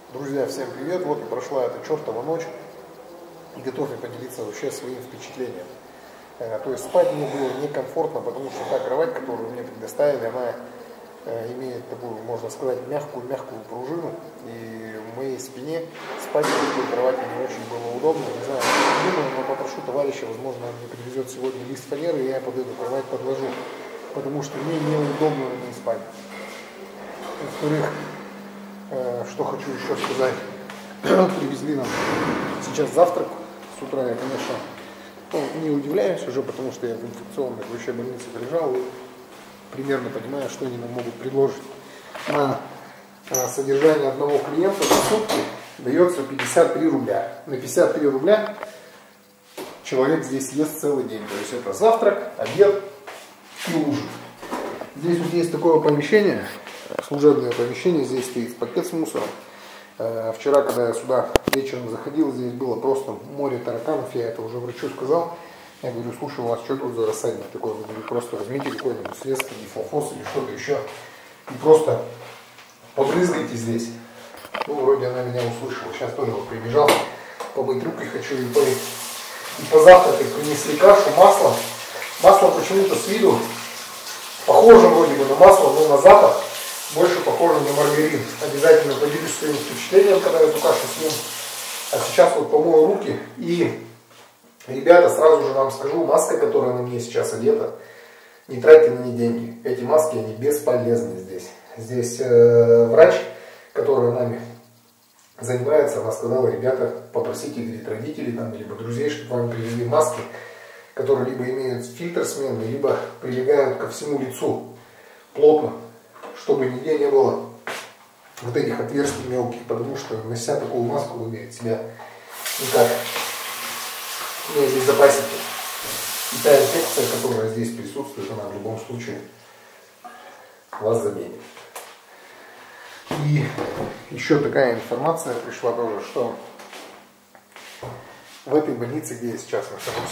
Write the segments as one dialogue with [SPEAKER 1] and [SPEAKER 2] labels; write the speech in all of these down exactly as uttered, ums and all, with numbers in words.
[SPEAKER 1] Друзья, всем привет! Вот и прошла эта чертова ночь, и готов я поделиться вообще своим впечатлением. То есть спать мне было некомфортно, потому что та кровать, которую мне предоставили, она имеет такую, можно сказать, мягкую-мягкую пружину, и в моей спине спать на такой кровати не очень было удобно. Не знаю, думаю, но попрошу товарища, возможно, он мне привезет сегодня лист фанеры, и я под эту кровать подложу, потому что мне неудобно на ней спать. Во-вторых, что хочу еще сказать, привезли нам сейчас завтрак. С утра я, конечно, ну, не удивляюсь уже, потому что я в инфекционной вообще больнице лежал и примерно понимаю, что они нам могут предложить. На содержание одного клиента за сутки дается пятьдесят три рубля. На пятьдесят три рубля человек здесь ест целый день. То есть это завтрак, обед и ужин. Здесь вот есть такое помещение, служебное помещение, здесь стоит пакет с мусором. Вчера, когда я сюда вечером заходил, здесь было просто море тараканов, я это уже врачу сказал. Я говорю, слушай, у вас что тут за рассадник такой? Вы говорю, просто возьмите какое-нибудь средство, дифлофос или что-то еще, и просто побрызгайте здесь. Ну, вроде она меня услышала. Сейчас тоже вот прибежал, помыть руки хочу и помыть. И позавтракать принесли кашу, масло. Масло почему-то с виду похоже вроде бы на масло, но на запах больше похоже на маргарин. Обязательно поделюсь своим впечатлением, когда эту кашу съем. А сейчас вот помою руки. И, ребята, сразу же вам скажу, маска, которая на мне сейчас одета, не тратьте на нее деньги. Эти маски, они бесполезны здесь. Здесь э, врач, который нами занимается, она сказала, ребята, попросите, говорит, родителей там, либо друзей, чтобы вам привезли маски, которые либо имеют фильтр сменный, либо прилегают ко всему лицу плотно, чтобы нигде не было вот этих отверстий мелких, потому что, нося такую маску, вы, говорит, себя никак не обезопасите. И та инфекция, которая здесь присутствует, она в любом случае вас заменит. И еще такая информация пришла тоже, что в этой больнице, где я сейчас нахожусь,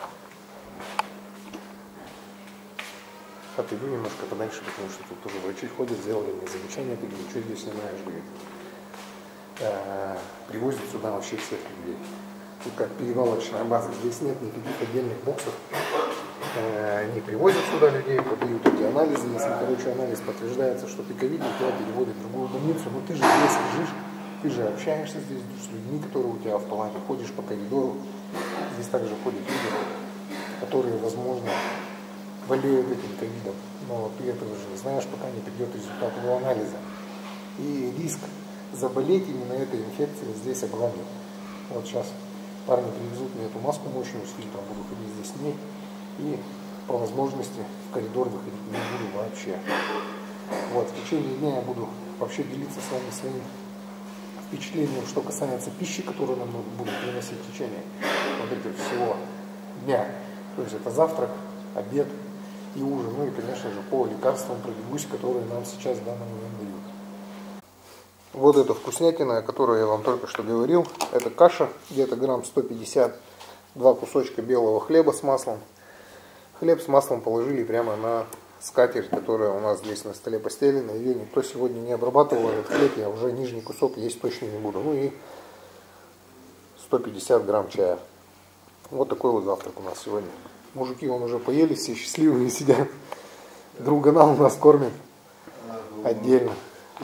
[SPEAKER 1] отойду немножко подальше, потому что тут тоже врачи ходят, сделали мне замечание, ты говоришь, что здесь снимаешь, говорит. А, привозят сюда вообще всех людей. Тут как перевалочная база, здесь нет никаких отдельных боксов. А, они привозят сюда людей, подают эти анализы, если, короче, анализ подтверждается, что ты ковид, тебя переводят в другую больницу, но ты же здесь лежишь, ты же общаешься здесь с людьми, которые у тебя в палате, ходишь по коридору, здесь также ходят люди, которые, возможно, болеют этим ковидом, но ты этого же не знаешь, пока не придет результат его анализа. И риск заболеть именно этой инфекцией здесь огромен. Вот сейчас парни привезут мне эту маску мощную с фильтром, буду ходить здесь с ней, и по возможности в коридор выходить не буду вообще. Вот, в течение дня я буду вообще делиться с вами своим впечатлением, что касается пищи, которую нам будут приносить в течение вот этого всего дня. То есть это завтрак, обед и ужин, ну и, конечно же, по лекарствам пробегусь, которые нам сейчас в данный момент дают. Вот эта вкуснятина, о которой я вам только что говорил, это каша, где-то грамм сто пятьдесят, два кусочка белого хлеба с маслом. Хлеб с маслом положили прямо на скатерть, которая у нас здесь на столе постелена. Ее никто сегодня не обрабатывал, этот хлеб, я уже нижний кусок есть точно не буду. Ну и сто пятьдесят грамм чая. Вот такой вот завтрак у нас сегодня. Мужики, вон уже поели, все счастливые сидят. Друга у нас кормит отдельно.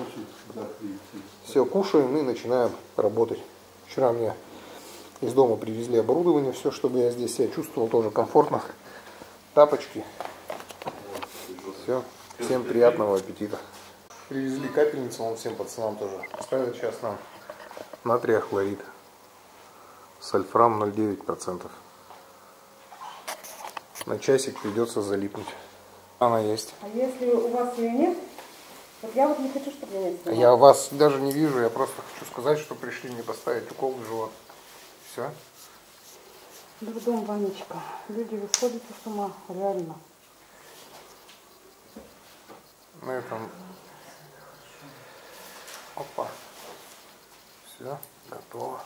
[SPEAKER 1] Все, кушаем и начинаем работать. Вчера мне из дома привезли оборудование, все, чтобы я здесь себя чувствовал тоже комфортно. Тапочки. Все, всем приятного аппетита. Привезли капельницу, вон всем пацанам тоже. Ставят сейчас нам натрия хлорид. Сольфрам ноль целых девять десятых процента. На часик придется залипнуть. Она есть.
[SPEAKER 2] А если у вас ее нет, вот я вот не хочу, чтобы меня снимали.
[SPEAKER 1] Я вас даже не вижу, я просто хочу сказать, что пришли мне поставить укол в живот. Все.
[SPEAKER 2] Дурдом, Ванечка. Люди выходят с ума, реально.
[SPEAKER 1] На этом. Опа. Все, готово.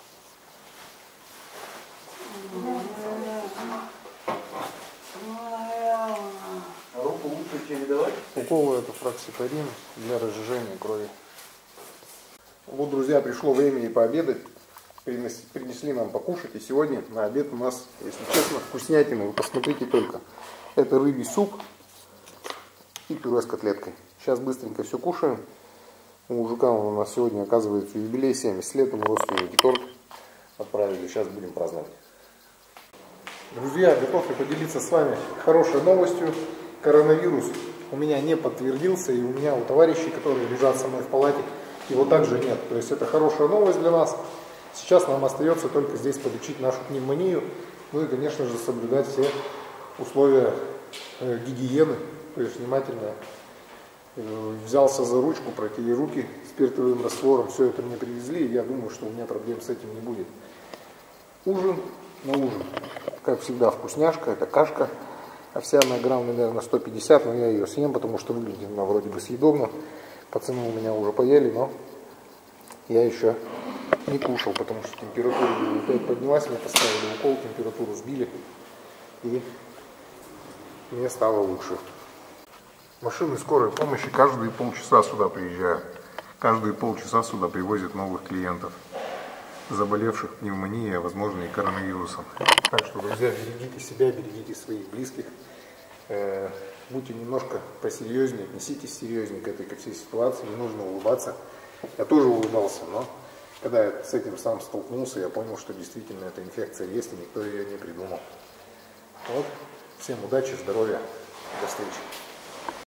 [SPEAKER 3] Руку лучше чередовать?
[SPEAKER 1] Уколы это фракципарин для разжижения крови. Вот, друзья, пришло время и пообедать. Принесли, принесли нам покушать. И сегодня на обед у нас, если честно, вкуснятина. Вы посмотрите только. Это рыбий суп и пюре с котлеткой. Сейчас быстренько все кушаем. У мужика у нас сегодня, оказывается, юбилей семьдесят лет. Мы родственники торт отправили. Сейчас будем праздновать. Друзья, готов я поделиться с вами хорошей новостью. Коронавирус у меня не подтвердился. И у меня, у товарищей, которые лежат со мной в палате, его также нет. То есть это хорошая новость для нас. Сейчас нам остается только здесь полечить нашу пневмонию. Ну и, конечно же, соблюдать все условия э, гигиены. То есть внимательно э, взялся за ручку, протереть руки спиртовым раствором. Все это мне привезли. И я думаю, что у меня проблем с этим не будет. Ужин на ужин. Как всегда, вкусняшка. Это кашка овсяная, грамм, наверное, сто пятьдесят. Но я ее съем, потому что выглядит она вроде бы съедобно. Пацаны у меня уже поели, но я еще не кушал, потому что температура опять поднялась, мне поставили укол, температуру сбили, и мне стало лучше. Машины скорой помощи каждые полчаса сюда приезжают. Каждые полчаса сюда привозят новых клиентов, заболевших пневмонией, а возможно и коронавирусом. Так что, друзья, берегите себя, берегите своих близких. Будьте немножко посерьезнее, отнеситесь серьезнее к этой ко всей ситуации, не нужно улыбаться. Я тоже улыбался, но когда я с этим сам столкнулся, я понял, что действительно эта инфекция есть, и никто ее не придумал. Вот. Всем удачи, здоровья, до встречи.